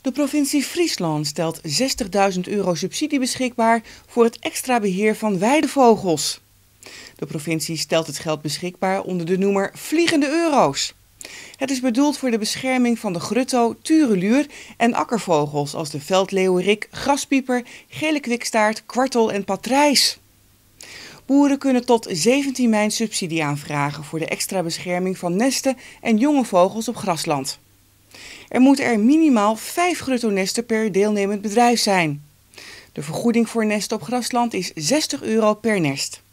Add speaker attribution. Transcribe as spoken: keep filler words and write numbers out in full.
Speaker 1: De provincie Friesland stelt zestigduizend euro subsidie beschikbaar voor het extra beheer van weidevogels. De provincie stelt het geld beschikbaar onder de noemer Vliegende Euro's. Het is bedoeld voor de bescherming van de grutto, tureluur en akkervogels als de veldleeuwerik, graspieper, gele kwikstaart, kwartel en patrijs. Boeren kunnen tot zeventien mei subsidie aanvragen voor de extra bescherming van nesten en jonge vogels op grasland. Er moeten er minimaal vijf gruttonesten per deelnemend bedrijf zijn. De vergoeding voor nesten op grasland is zestig euro per nest.